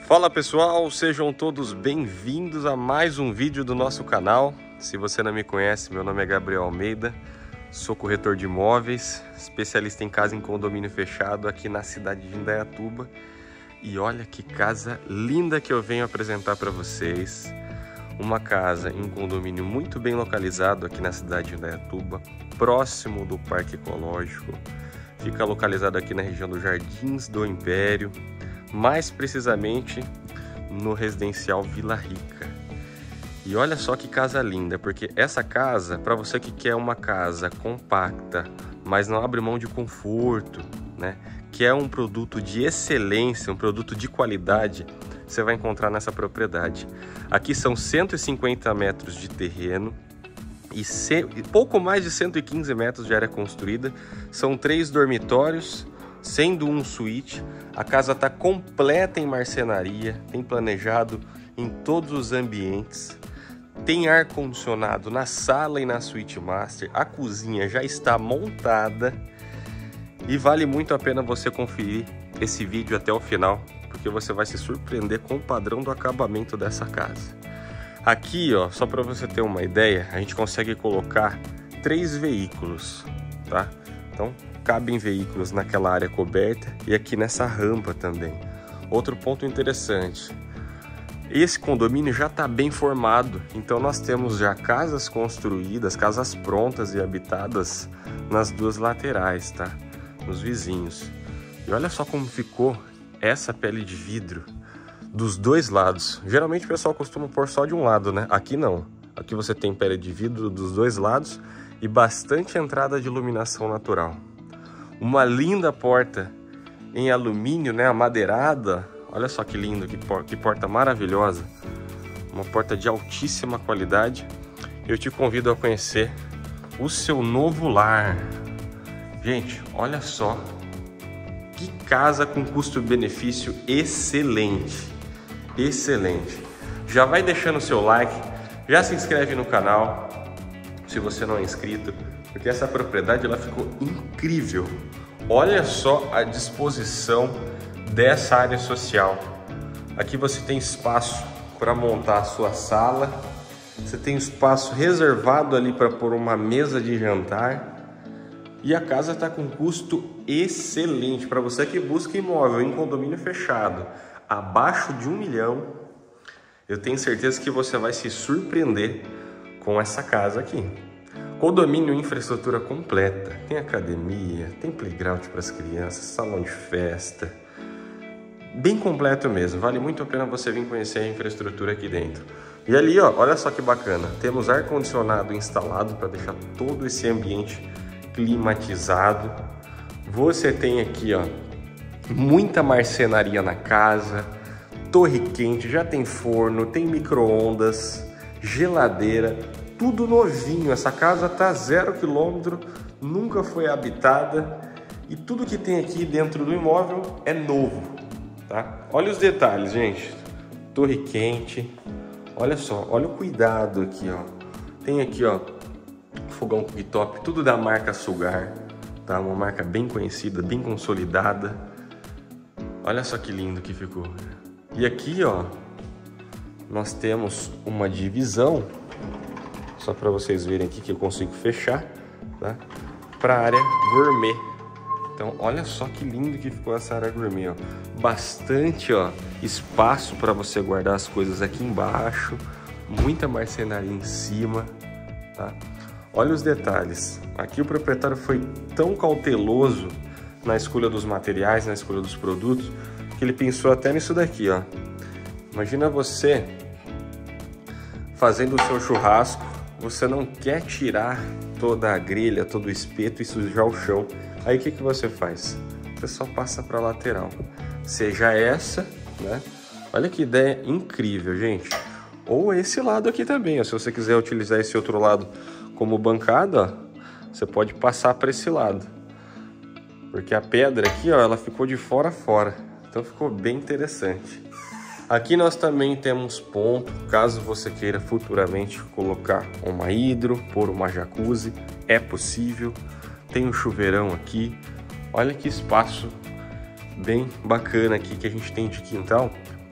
Fala pessoal, sejam todos bem-vindos a mais um vídeo do nosso canal. Se você não me conhece, meu nome é Gabriel Almeida, sou corretor de imóveis, especialista em casa em condomínio fechado aqui na cidade de Indaiatuba. E olha que casa linda que eu venho apresentar para vocês. Uma casa em um condomínio muito bem localizado aqui na cidade de Indaiatuba, próximo do Parque Ecológico. Fica localizado aqui na região dos Jardins do Império, mais precisamente no residencial Vila Rica. E olha só que casa linda, porque essa casa, para você que quer uma casa compacta, mas não abre mão de conforto, né? Que é um produto de excelência, um produto de qualidade, você vai encontrar nessa propriedade. Aqui são 150 metros de terreno e pouco mais de 115 metros de área construída. São 3 dormitórios, sendo um suíte. A casa está completa em marcenaria, tem planejado em todos os ambientes. Tem ar-condicionado na sala e na suíte master. A cozinha já está montada. E vale muito a pena você conferir esse vídeo até o final, porque você vai se surpreender com o padrão do acabamento dessa casa. Aqui, ó, só para você ter uma ideia, a gente consegue colocar 3 veículos, tá? Então, cabem veículos naquela área coberta e aqui nessa rampa também. Outro ponto interessante, esse condomínio já está bem formado, então nós temos já casas construídas, casas prontas e habitadas nas duas laterais, tá? Nos vizinhos. E olha só como ficou essa pele de vidro dos dois lados. Geralmente o pessoal costuma pôr só de um lado, né? Aqui não. Aqui você tem pele de vidro dos dois lados e bastante entrada de iluminação natural. Uma linda porta em alumínio, né? Amadeirada. Olha só que lindo, que porta maravilhosa. Uma porta de altíssima qualidade. Eu te convido a conhecer o seu novo lar. Gente, olha só que casa com custo-benefício excelente, excelente. Já vai deixando o seu like, já se inscreve no canal se você não é inscrito, porque essa propriedade ela ficou incrível. Olha só a disposição dessa área social. Aqui você tem espaço para montar a sua sala, você tem espaço reservado ali para pôr uma mesa de jantar. E a casa está com custo excelente para você que busca imóvel em condomínio fechado abaixo de 1 milhão. Eu tenho certeza que você vai se surpreender com essa casa aqui. Condomínio infraestrutura completa, tem academia, tem playground para as crianças, salão de festa, bem completo mesmo. Vale muito a pena você vir conhecer a infraestrutura aqui dentro. E ali, ó, olha só que bacana, temos ar condicionado instalado para deixar todo esse ambiente climatizado. Você tem aqui, ó, muita marcenaria na casa, torre quente, já tem forno, tem micro-ondas, geladeira, tudo novinho. Essa casa tá 0 km, nunca foi habitada e tudo que tem aqui dentro do imóvel é novo, tá? Olha os detalhes, gente. Torre quente, olha só, olha o cuidado aqui, ó. Tem aqui, ó, fogão cooktop, tudo da marca Sugar, tá? Uma marca bem conhecida, bem consolidada. Olha só que lindo que ficou. E aqui, ó, nós temos uma divisão, só para vocês verem aqui que eu consigo fechar, tá? Para a área gourmet. Então, olha só que lindo que ficou essa área gourmet, ó. Bastante, ó, espaço para você guardar as coisas aqui embaixo, muita marcenaria em cima, tá? Olha os detalhes. Aqui o proprietário foi tão cauteloso na escolha dos materiais, na escolha dos produtos, que ele pensou até nisso daqui, ó. Imagina você fazendo o seu churrasco, você não quer tirar toda a grelha, todo o espeto e sujar o chão. Aí o que você faz? Você só passa para a lateral. Seja essa, né? Olha que ideia incrível, gente. Ou esse lado aqui também, ó. Se você quiser utilizar esse outro lado como bancada, ó, você pode passar para esse lado, porque a pedra aqui, ó, ela ficou de fora a fora, então ficou bem interessante. Aqui nós também temos ponto, caso você queira futuramente colocar uma hidro, pôr uma jacuzzi, é possível. Tem um chuveirão aqui, olha que espaço bem bacana aqui que a gente tem de quintal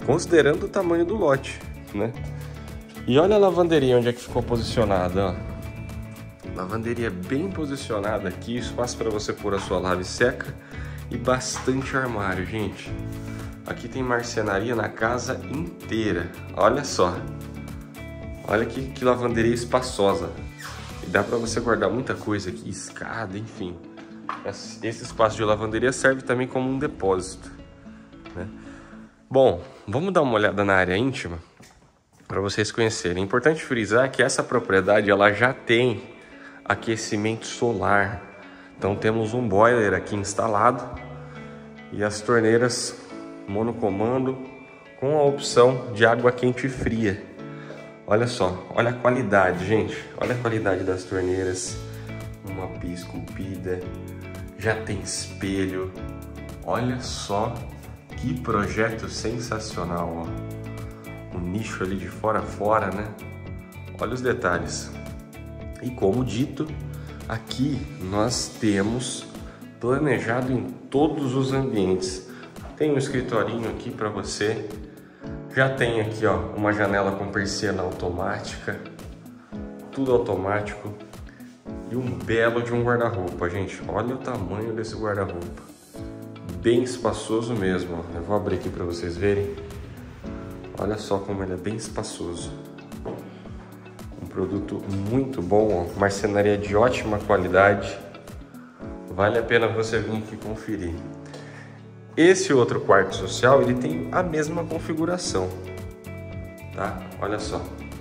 considerando o tamanho do lote, né? E olha a lavanderia onde é que ficou posicionada, ó. Lavanderia bem posicionada aqui, espaço para você pôr a sua lave seca e bastante armário, gente. Aqui tem marcenaria na casa inteira, olha só. Olha que lavanderia espaçosa. E dá para você guardar muita coisa aqui, escada, enfim. Esse espaço de lavanderia serve também como um depósito, né? Bom, vamos dar uma olhada na área íntima para vocês conhecerem. É importante frisar que essa propriedade ela já tem aquecimento solar. Então temos um boiler aqui instalado e as torneiras monocomando com a opção de água quente e fria. Olha só, olha a qualidade, gente. Olha a qualidade das torneiras. Uma pia esculpida, já tem espelho. Olha só que projeto sensacional, ó. O nicho ali de fora a fora, né? Olha os detalhes. E como dito, aqui nós temos planejado em todos os ambientes. Tem um escritorinho aqui para você. Já tem aqui, ó, uma janela com persiana automática. Tudo automático. E um belo de um guarda-roupa, gente. Olha o tamanho desse guarda-roupa. Bem espaçoso mesmo, ó. Eu vou abrir aqui para vocês verem. Olha só como ele é bem espaçoso. Um produto muito bom, ó. Marcenaria de ótima qualidade. Vale a pena você vir aqui conferir. Esse outro quarto social, ele tem a mesma configuração, tá? Olha só.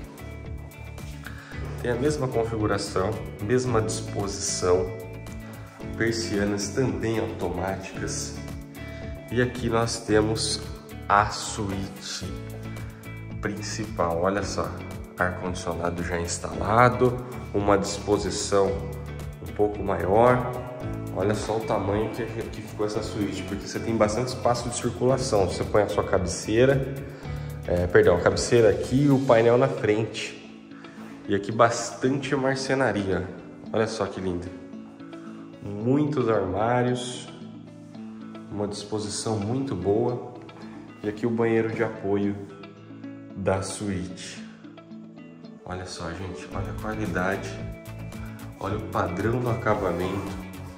Tem a mesma configuração, mesma disposição. Persianas também automáticas. E aqui nós temos a suíte principal, olha só. Ar-condicionado já instalado, uma disposição um pouco maior. Olha só o tamanho que ficou essa suíte, porque você tem bastante espaço de circulação. Você põe a sua cabeceira, a cabeceira aqui e o painel na frente. E aqui bastante marcenaria. Olha só que lindo. Muitos armários, uma disposição muito boa. E aqui o banheiro de apoio da suíte. Olha só, gente, olha a qualidade. Olha o padrão do acabamento.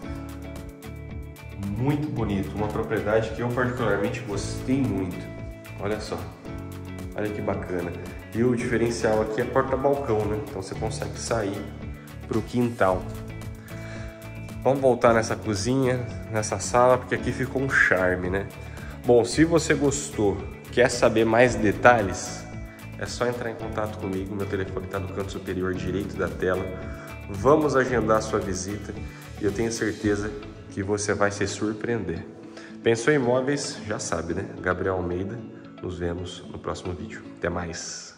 Muito bonito, uma propriedade que eu particularmente gostei muito. Olha só, olha que bacana. E o diferencial aqui é porta-balcão, né? Então você consegue sair para o quintal. Vamos voltar nessa cozinha, nessa sala, porque aqui ficou um charme, né? Bom, se você gostou, quer saber mais detalhes, é só entrar em contato comigo. Meu telefone está no canto superior direito da tela. Vamos agendar a sua visita e eu tenho certeza que você vai se surpreender. Pensou em imóveis? Já sabe, né? Gabriel Almeida. Nos vemos no próximo vídeo. Até mais!